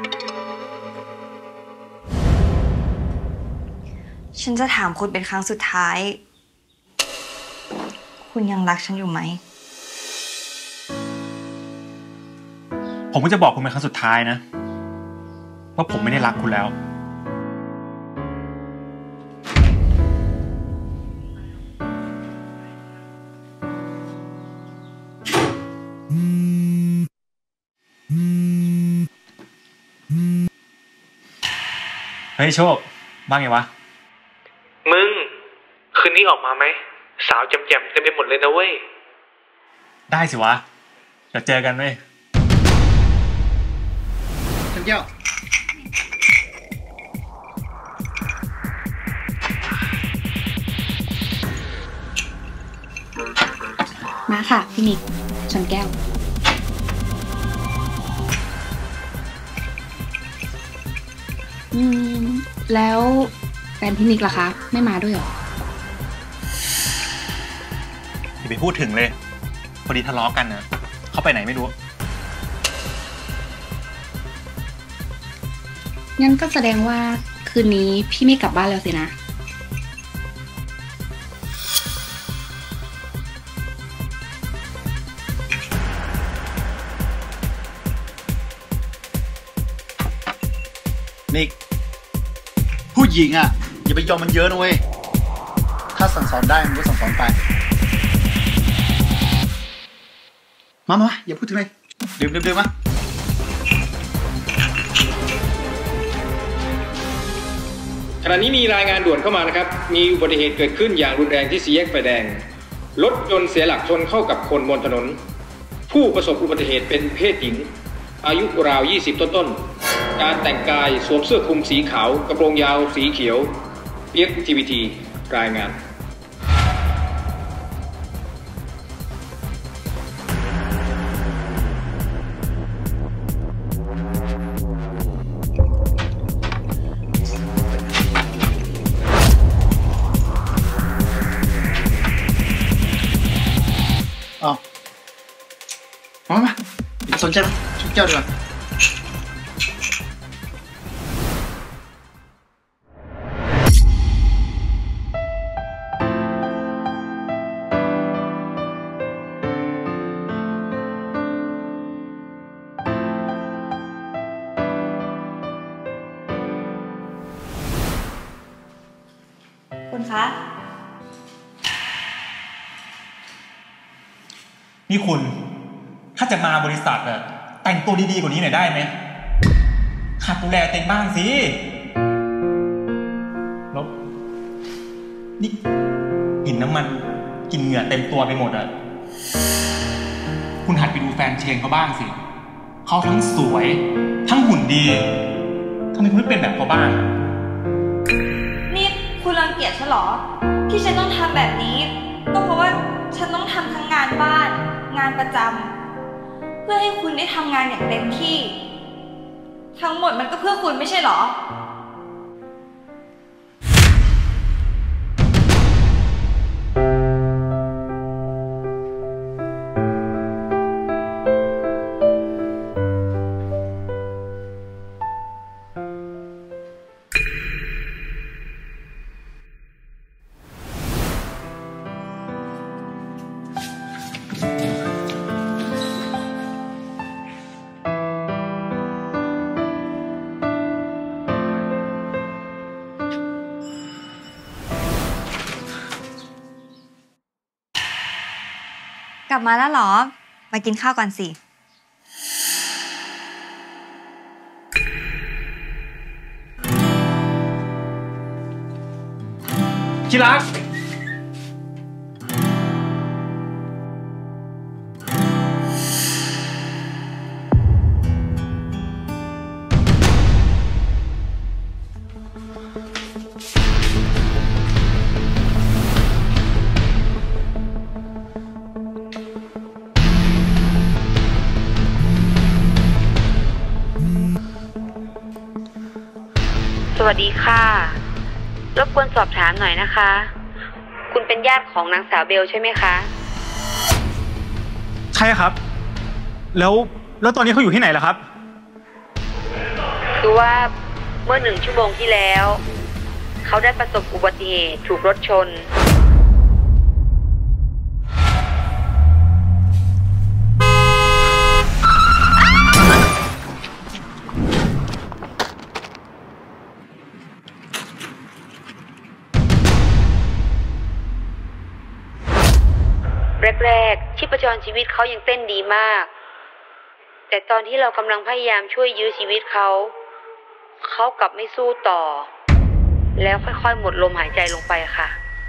ฉันจะถามคุณเป็นครั้งสุดท้าย คุณยังรักฉันอยู่ไหมผมก็จะบอกคุณเป็นครั้งสุดท้ายนะว่าผมไม่ได้รักคุณแล้วเฮ้ยโชคบ้างไงวะมึงคืนนี้ออกมาไหมสาวแจ่มๆเต็มไปหมดเลยนะเว้ยได้สิวะเดี๋ยวเจอกันเว้ยฉันแก้วมาค่ะพี่นิกชนแก้วแล้วแฟนพี่นิกล่ะคะไม่มาด้วยเหรออย่าไปพูดถึงเลยพอดีทะเลาะกันนะเขาไปไหนไม่รู้งั้นก็แสดงว่าคืนนี้พี่ไม่กลับบ้านแล้วสินะนิกผู้หญิงอ่ะอย่าไปยอมมันเยอะนะเว้ยถ้าสั่งสอนได้มันก็สั่งสอนไปมาอย่าพูดถึงเลยดื่มมาขณะนี้มีรายงานด่วนเข้ามานะครับมีอุบัติเหตุเกิดขึ้นอย่างรุนแรงที่สี่แยกไฟแดงรถยนต์เสียหลักชนเข้ากับคนบนถนนผู้ประสบอุบัติเหตุเป็นเพศหญิงอายุราว20ต้นการแต่งกายสวมเสื้อคลุมสีขาวกระโปรงยาวสีเขียวเปียกทีวีทีรายงานมาอย่าสนใจมันชุบเจ้าดีกว่าคุณคะนี่คุณถ้าจะมาบริษัทอะแต่งตัวดีๆกว่านี้หน่อยได้ไหมหัดดูแลตัวเองบ้างสิแล้วนี่กินน้ำมันกินเหงื่อเต็มตัวไปหมดอะคุณหัดไปดูแฟนเชนเขาบ้างสิเขาทั้งสวยทั้งหุ่นดีทำไมคุณไม่เป็นแบบเขาบ้างนี่คุณรังเกียจฉันเหรอที่ฉันต้องทำแบบนี้ก็เพราะว่าฉันต้องทำทั้งงานบ้านงานประจำเพื่อให้คุณได้ทำงานอย่างเต็มที่ทั้งหมดมันก็เพื่อคุณไม่ใช่เหรอกลับมาแล้วเหรอมากินข้าวก่อนสิที่รักสวัสดีค่ะรบกวนสอบถามหน่อยนะคะคุณเป็นญาติของนางสาวเบลใช่ไหมคะใช่ครับแล้วตอนนี้เขาอยู่ที่ไหนล่ะครับคือว่าเมื่อ1 ชั่วโมงที่แล้วเขาได้ประสบอุบัติเหตุถูกรถชนแรกๆชีพจรชีวิตเขายังเต้นดีมากแต่ตอนที่เรากำลังพยายามช่วยยื้อชีวิตเขากลับไม่สู้ต่อแล้วค่อยๆหมดลมหายใจลงไปค่ะ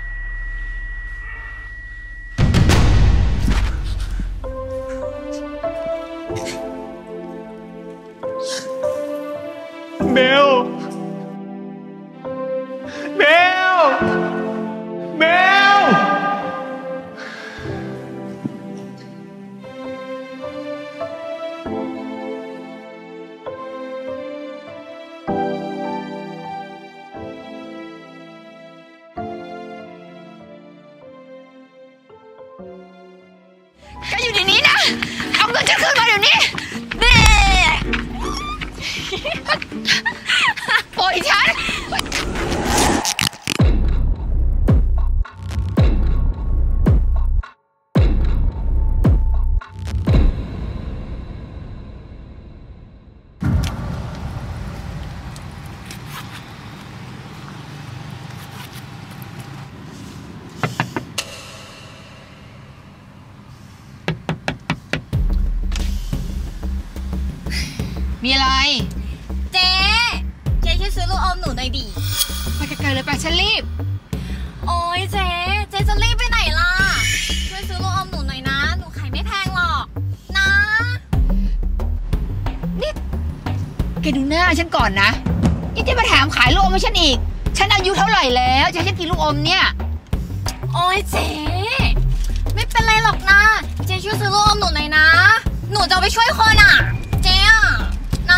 เบลเบลเบลแกอยู่ในนี้นะเอาเงินฉันคืนมาเดี๋ยวนี้เด้ปล่อยฉันมีอะไรเจ๊ช่วยซื้อลูกอมหนูหน่อยดิไปไกลๆเลยไปฉันรีบโอ้ยเจ๊จะรีบไปไหนล่ะช่วยซื้อลูกอมหนูหน่อยนะหนูขายไม่แพงหรอกนะนี่แกดูหน้าฉันก่อนนะยังจะมาถามขายลูกอมให้ฉันอีกฉันอายุเท่าไหร่แล้วจะให้ฉันกินลูกอมเนี่ยโอ้ยเจ๊ไม่เป็นไรหรอกนะเจ๊ช่วยซื้อลูกอมหนูหน่อยนะหนูจะไปช่วยคนอ่ะเจ๊อะนะ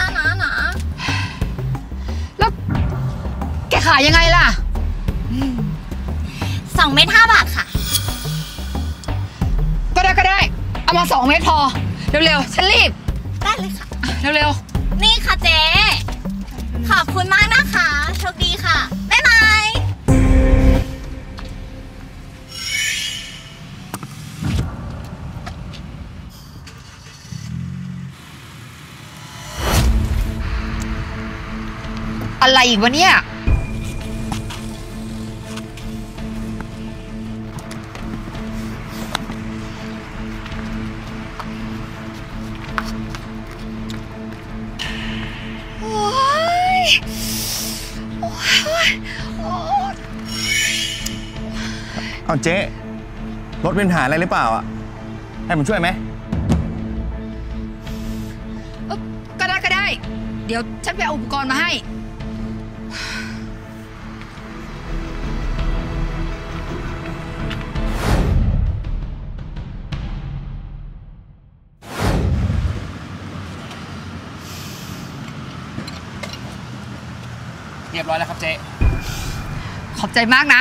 แล้วแกขายยังไงล่ะ 2 เม็ด5 บาทค่ะก็ได้เอามา2 เม็ดพอเร็วๆฉันรีบได้เลยค่ะเร็วๆนี่ค่ะเจ๊ขอบคุณมากนะคะโชคดีค่ะบ๊ายบายอะไรอีกวะเนี่ยเอาเจ๊รถเป็นปัญหาอะไรหรือเปล่าอ่ะให้ผมช่วยไหมก็ได้เดี๋ยวฉันไปเอาอุปกรณ์มาให้เรียบร้อยแล้วครับเจ๊ขอบใจมากนะ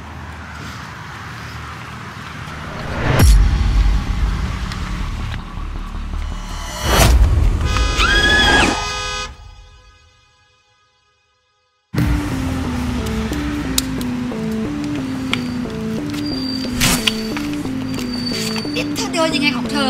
นี่เธอเดินยังไงของเธอ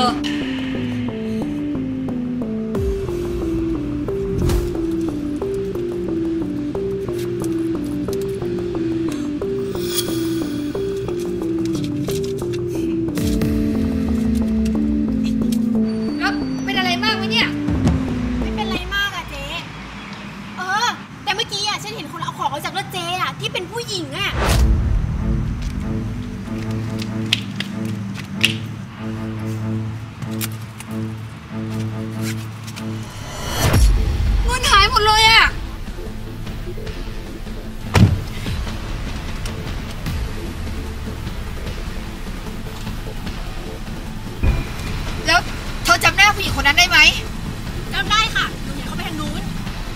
ผู้หญิงคนนั้นได้ไหมจำได้ค่ะหนูเห็นเขาไปทางนู้น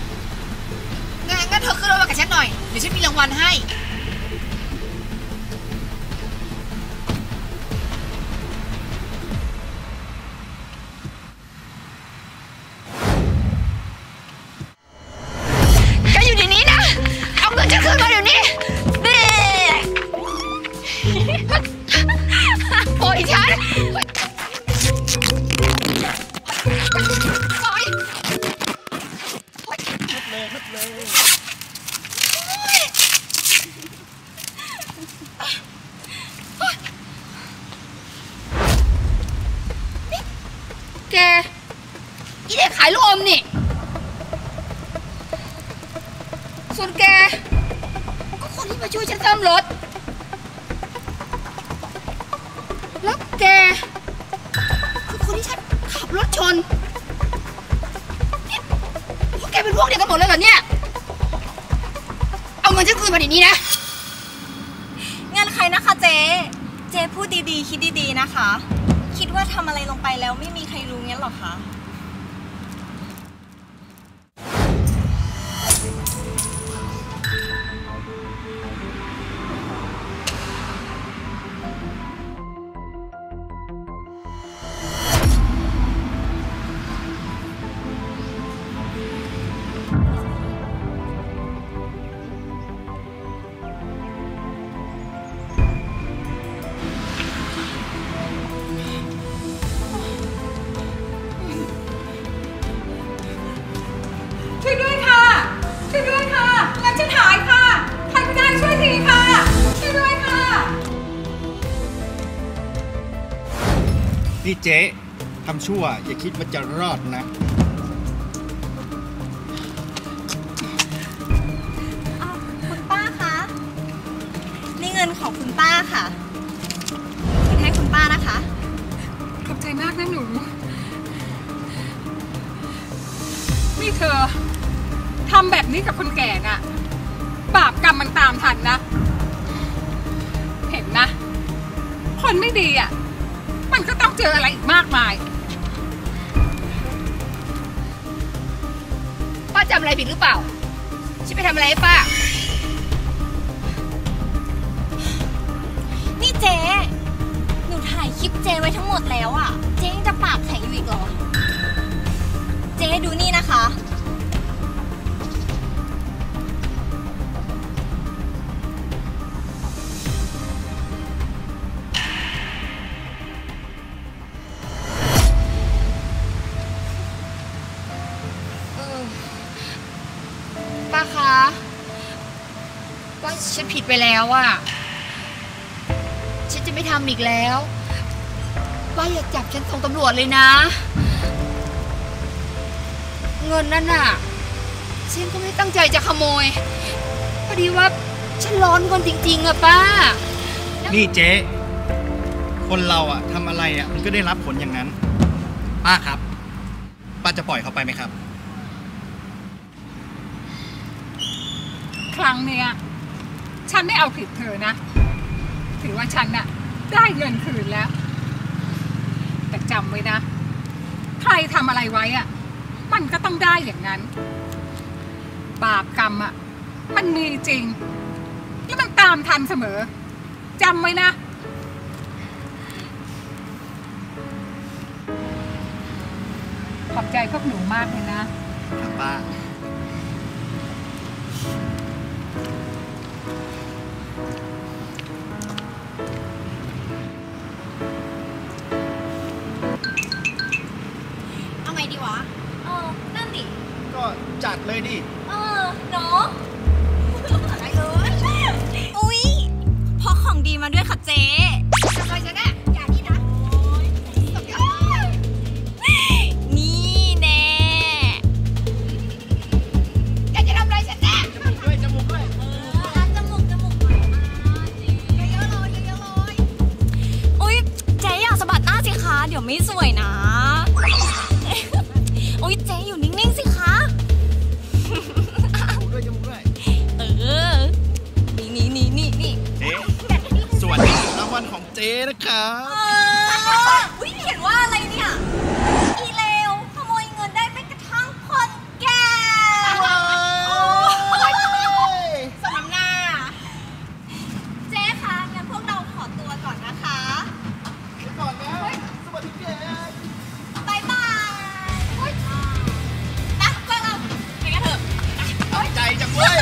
งั้นเธอขึ้นรถมากับฉันหน่อยเดี๋ยวฉันมีรางวัลให้นับเลยแกอีเด็กขายลูกอมนี่ส่วนแกก็คนที่มาช่วยฉันซ่อมรถแล้วแกคือคนที่ฉันขับรถชนพวกแกเป็นพวกเดียวกันหมดเลยเหรอเนี่ยเอาเงินฉันคืนมาเดี๋ยวนี้นะงั้นใครนะคะเจ๊พูดดีๆคิดดีๆนะคะคิดว่าทำอะไรลงไปแล้วไม่มีใครรู้งั้นหรอคะช่วยด้วยค่ะช่วยด้วยค่ะเงินฉันหายค่ะใครก็ได้ช่วยทีค่ะช่วยด้วยค่ะนี่เจ๊ทำชั่วอย่าคิดว่าจะรอดนะคุณป้าคะนี่เงินของคุณป้าค่ะเงินให้คุณป้านะคะขอบใจมากนะหนูนี่เธอทำแบบนี้กับคนแก่น่ะบาปกรรมมันตามทันนะเห็นนะคนไม่ดีอ่ะมันก็ต้องเจออะไรอีกมากมายป้าจำอะไรผิดหรือเปล่าฉันไปทำอะไรให้ป้านี่เจ๊หนูถ่ายคลิปเจ๊ไว้ทั้งหมดแล้วอ่ะเจ๊ยังจะปากแข็งอยู่อีกเหรอเจ๊ดูนี่นะคะป้าคะว่าฉันผิดไปแล้วอ่ะฉันจะไม่ทำอีกแล้วป้าอย่าจับฉันส่งตำรวจเลยนะเงินนั่นน่ะฉันก็ไม่ตั้งใจจะขโมยพอดีว่าฉันร้อนเงินจริงๆอะป้านี่เจ๊คนเราอะทำอะไรอะมันก็ได้รับผลอย่างนั้นป้าครับป้าจะปล่อยเขาไปไหมครับครั้งเนี้ยฉันไม่เอาผิดเธอนะถือว่าฉันน่ะได้เงินคืนแล้วแต่จำไว้นะใครทำอะไรไว้อะมันก็ต้องได้อย่างนั้นบาปกรรมอะมันมีจริงแล้วมันตามทันเสมอจำไว้นะขอบใจพวกหนูมากเลยนะครับป้าเอาไงดีวะนั่นดิก็จัดเลยดิเนาะอะไรเลยอุ๊ยพกของดีมาด้วยค่ะเจ๊ทำไมจ๊ะเนี่ยอย่านี่นะนี่แน่แกจะทำอะไรฉันแน่จมูกด้วยจมูกด้วยจมูกเยอะๆเลยเยอะๆเลยอุ๊ยเจ๊อยากสะบัดหน้าสิคะเดี๋ยวไม่สวยนะอุ๊ยเจ๊อยู่นิ่งๆสิคะจมูกด้วยนี่เจ๊สวัสดีรางวัลของเจ๊นะครับอุ๊ยเห็นว่าอะไรเนี่ยอีเลวขโมยเงินได้ไม่กระทั่งคนแก่สมน้ำหน้าเจ๊คะงั้นพวกเราขอตัวก่อนนะคะก่อนนะสวัสดีเจ๊บายบายนะพวกเราไปกันเถอะตั้งใจจังเว้ย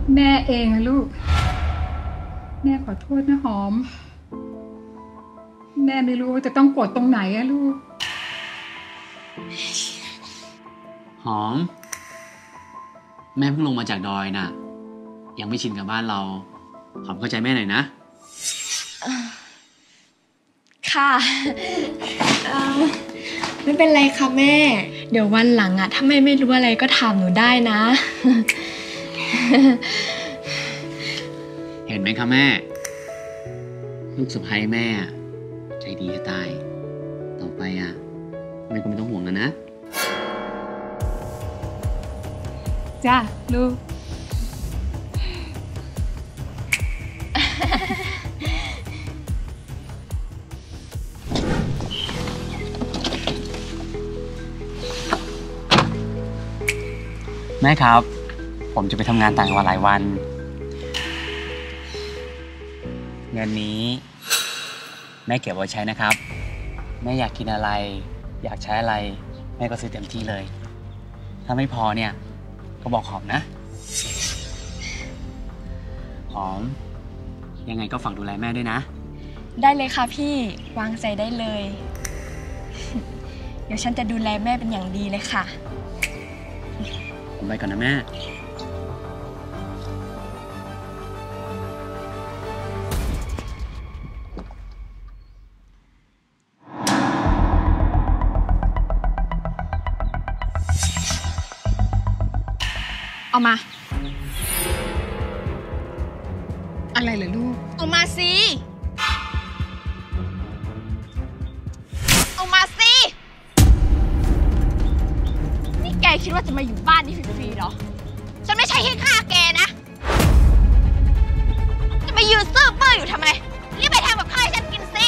แม่เองอะลูกแม่ขอโทษนะหอมแม่ไม่รู้ว่าจะต้องกดตรงไหนอะลูกหอมแม่เพิ่งลงมาจากดอยน่ะยังไม่ชินกับบ้านเราหอมเข้าใจแม่หน่อยนะค่ะไม่เป็นไรค่ะแม่เดี๋ยววันหลังอะถ้าแม่ไม่รู้อะไรก็ถามหนูได้นะเห็นไหมคะแม่ลูกสะใภ้แม่ใจดีจะตายต่อไปอ่ะแม่ก็ไม่ต้องห่วงนะจ้าลูกแม่ครับผมจะไปทำงานต่างจังหวัดหลายวันเงินนี้แม่เก็บไว้ใช้นะครับแม่อยากกินอะไรอยากใช้อะไรแม่ก็ซื้อเต็มที่เลยถ้าไม่พอเนี่ยก็บอกหอมนะหอมยังไงก็ฝากดูแลแม่ด้วยนะได้เลยค่ะพี่วางใจได้เลยเดี๋ยวฉันจะดูแลแม่เป็นอย่างดีเลยค่ะผมไปก่อนนะแม่เอามาอะไรเหรอลูกเอามาสิเอามาสินี่แกคิดว่าจะมาอยู่บ้านนี้ฟรีๆเหรอฉันไม่ใช่ให้ฆ่าแกนะจะมายืนซื่อเปื้ออยู่ทำไมรีบไปทำกับข้าวให้ฉันกินสิ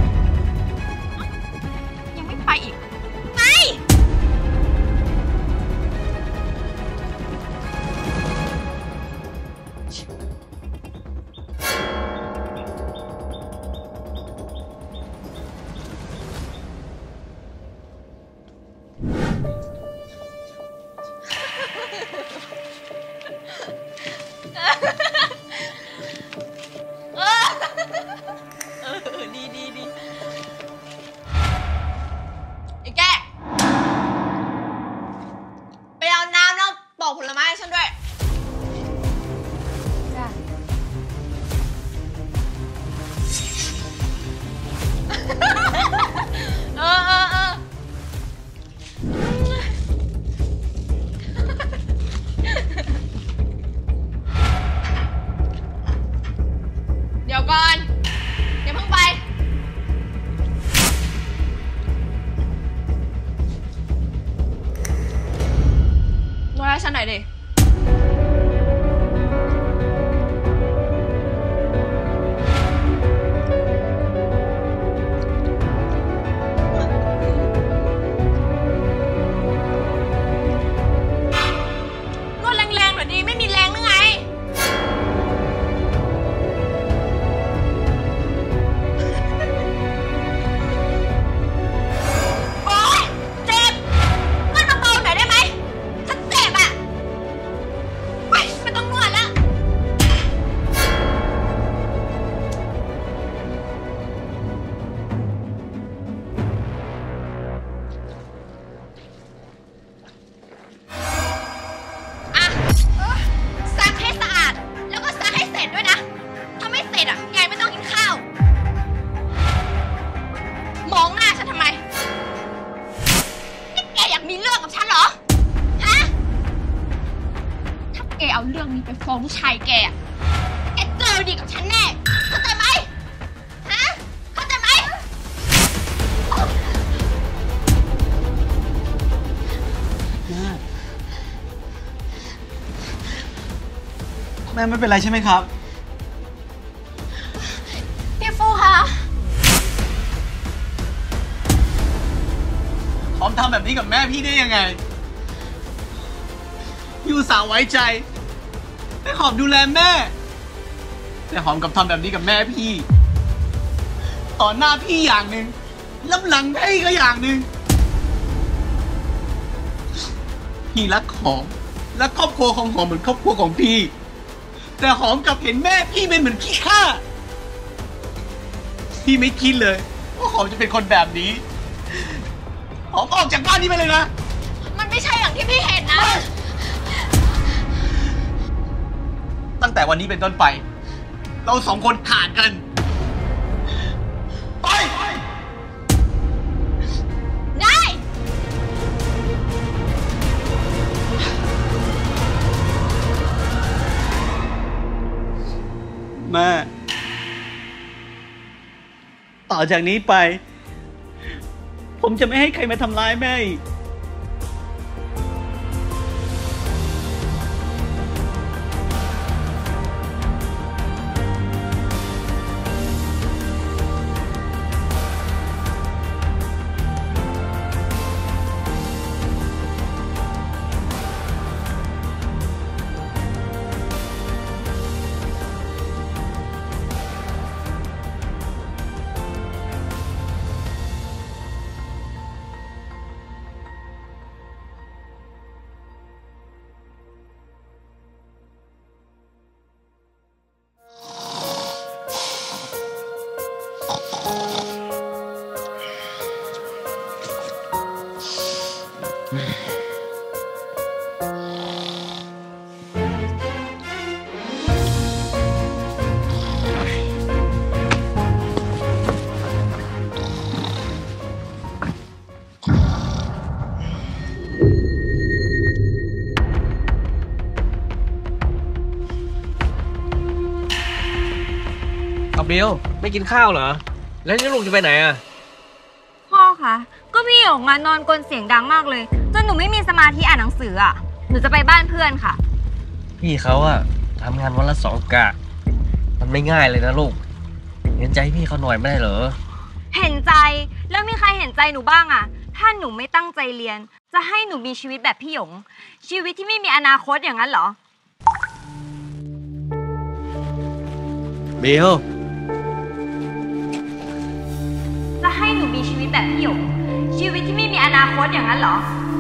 ยังไม่ไปอีกไปดีไอ้แกไปเอาน้ำแล้วปอกผลไม้ให้ฉันด้วยจ้ะเดี๋ยวก่อนอย่าเพิ่งไปนวดให้ฉันหน่อยดินวดแรงๆหน่อยดิไม่มีแรงหรือไงเอาเรื่องนี้ไปฟ้องผู้ชายแกเจอดีกับฉันแน่เข้าใจไหมฮะเข้าใจไหมแม่ไม่เป็นไรใช่ไหมครับพี่ฟูคะหอมทำแบบนี้กับแม่พี่ได้ยังไงอยู่สาวไว้ใจให้หอมดูแลแม่แต่หอมกับทำแบบนี้กับแม่พี่ต่อหน้าพี่อย่างหนึ่งรับหลังพี่ก็อย่างหนึ่งพี่รักหอมและครอบครัวของหอมเหมือนครอบครัวของพี่แต่หอมกับเห็นแม่พี่เป็นเหมือนขี้ข้าพี่ไม่คิดเลยว่าหอมจะเป็นคนแบบนี้หอมออกจากบ้านนี้ไปเลยนะมันไม่ใช่อย่างที่พี่เห็นนะตั้งแต่วันนี้เป็นต้นไปเราสองคนขาดกันไปได้แม่ต่อจากนี้ไปผมจะไม่ให้ใครมาทำร้ายแม่อีกเบลไม่กินข้าวเหรอแล้วนี่ลุงจะไปไหนอ่ะพ่อคะก็พี่ออกมานอนกลนเสียงดังมากเลยจนหนูไม่มีสมาธิอ่านหนังสืออ่ะหนูจะไปบ้านเพื่อนค่ะพี่เขาอะทำงานวันละ2 กะมันไม่ง่ายเลยนะลูกเห็นใจพี่เขาหน่อยไม่ได้เหรอเห็นใจแล้วมีใครเห็นใจหนูบ้างอ่ะถ้าหนูไม่ตั้งใจเรียนจะให้หนูมีชีวิตแบบพี่หยงชีวิตที่ไม่มีอนาคตอย่างนั้นเหรอเบลจะให้หนูมีชีวิตแบบพี่หยงชีวิตที่ไม่มีอนาคตอย่างนั้นเหรอ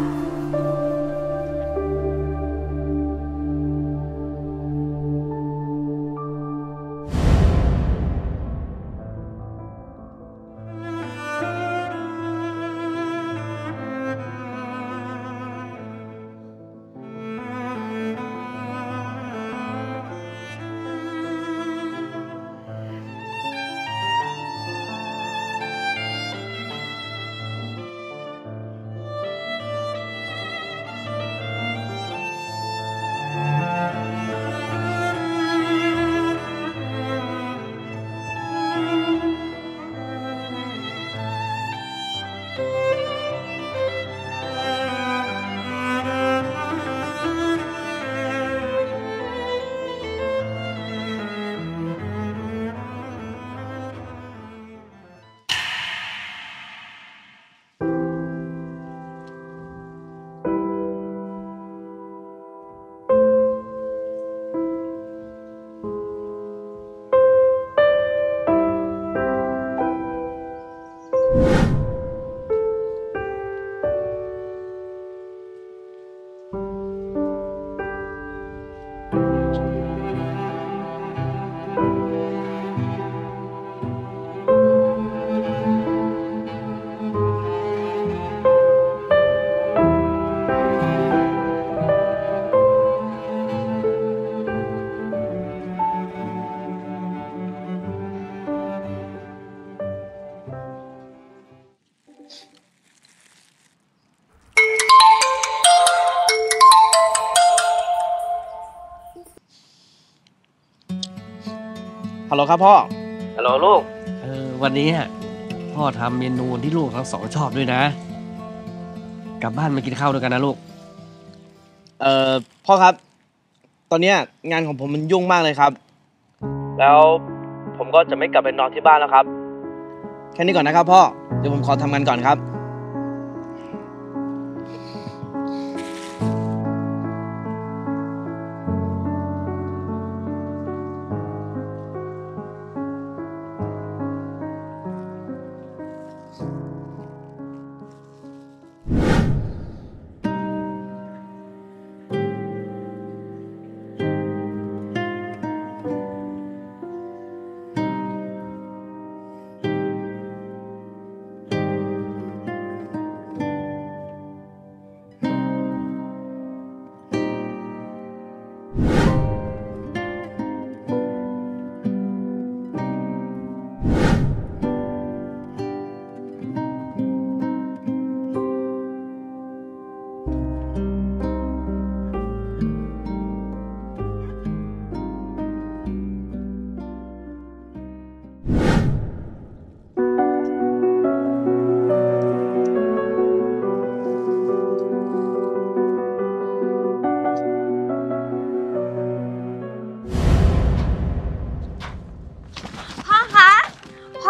ฮัลโหลครับพ่อฮัลโหลลูกวันนี้พ่อทำเมนูที่ลูกทั้ง2ชอบด้วยนะกลับบ้านมากินข้าวด้วยกันนะลูกพ่อครับตอนนี้งานของผมมันยุ่งมากเลยครับแล้วผมก็จะไม่กลับไปนอนที่บ้านแล้วครับแค่นี้ก่อนนะครับพ่อเดี๋ยวผมขอทำงานก่อนครับ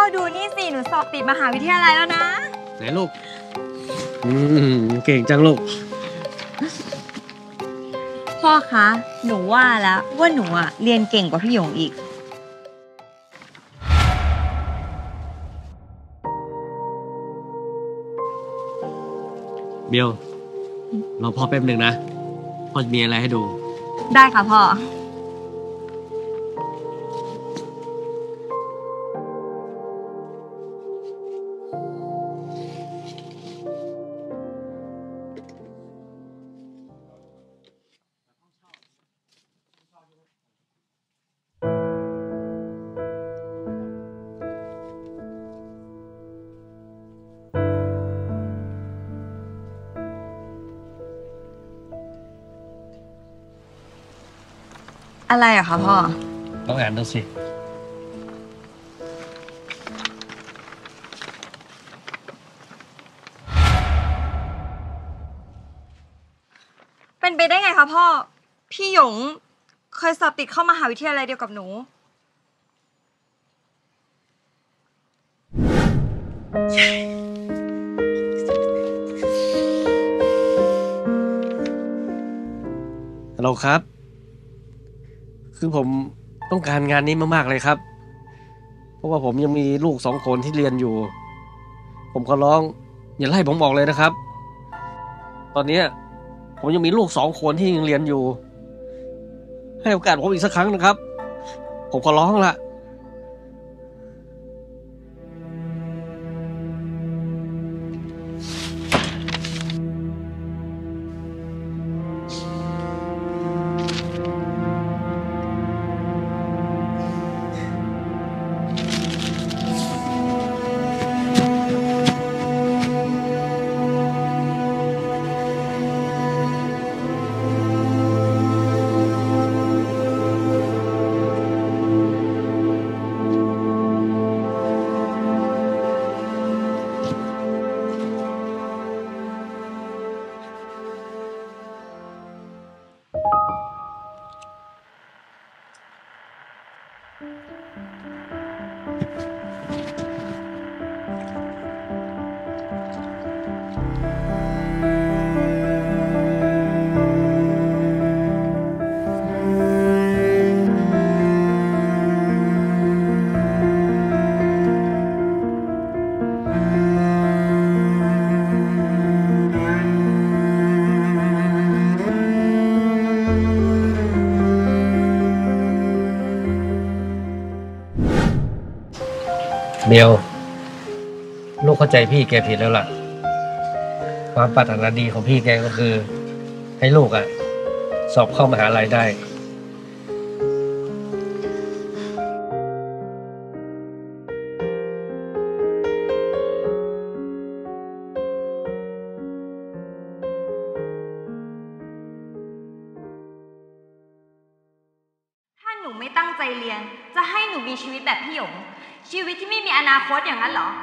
ดูนี่สิหนูสอบติดมหาวิทยาลัยแล้วนะไหนลูกเก่งจังลูกพ่อคะหนูว่าแล้วว่าหนูอะเรียนเก่งกว่าพี่หยงอีกเบลรอพ่อแป๊บหนึ่งนะพ่อจะมีอะไรให้ดูได้ค่ะพ่ออะไรอะคะพ่อลองอ่านดูสิเป็นไปได้ไงคะพ่อพี่หยงเคยสอบติดเข้ามหาวิทยาลัยเดียวกับหนูฮัลโหลครับคือผมต้องการงานนี้มากๆเลยครับเพราะว่าผมยังมีลูก2 คนที่เรียนอยู่ผมขอร้องอย่าไล่ผมออกเลยนะครับตอนนี้ผมยังมีลูก2 คนที่ยังเรียนอยู่ให้โอกาสผมอีกสักครั้งนะครับผมขอร้องละเบลลูกเข้าใจพี่แกผิดแล้วล่ะความปรารถนาดีของพี่แกก็คือให้ลูกสอบเข้ามหาลัยได้ถ้าหนูไม่ตั้งใจเรียนจะให้หนูมีชีวิตแบบพี่หยงชีวิตที่ไม่มีอนาคตอย่างนั้นเหรอ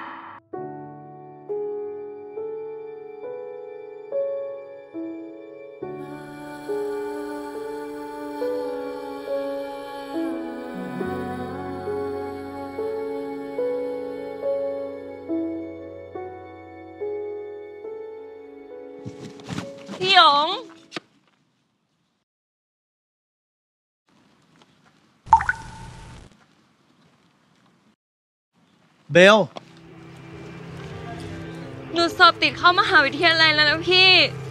พี่หยงเบลหนูสอบติดเข้ามหาวิทยาลัยแล้วนะพี่